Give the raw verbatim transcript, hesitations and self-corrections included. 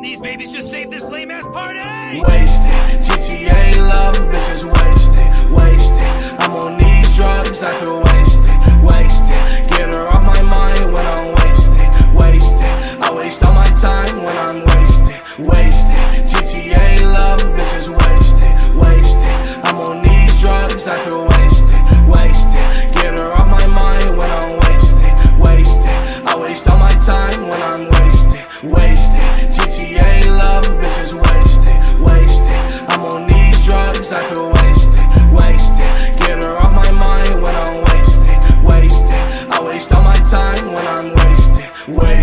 these babies just saved this lame ass party. Wasted, G T A love, bitches wasted, wasted. I'm on these drugs, I feel wasted, wasted. Get her off my mind when I'm wasted, wasted. I waste all my time when I'm wasted, wasted. G T A love, bitches wasted, wasted. I'm on these drugs, I feel wasted, wasted. Get her off my mind when I'm wasted, wasted. I waste all my time when I'm wasted, wasted. G T A love, bitches wasted, wasted. I'm on these drugs, I feel wasted, wasted. Get her off my mind when I'm wasted, wasted. I waste all my time when I'm wasted, wasted.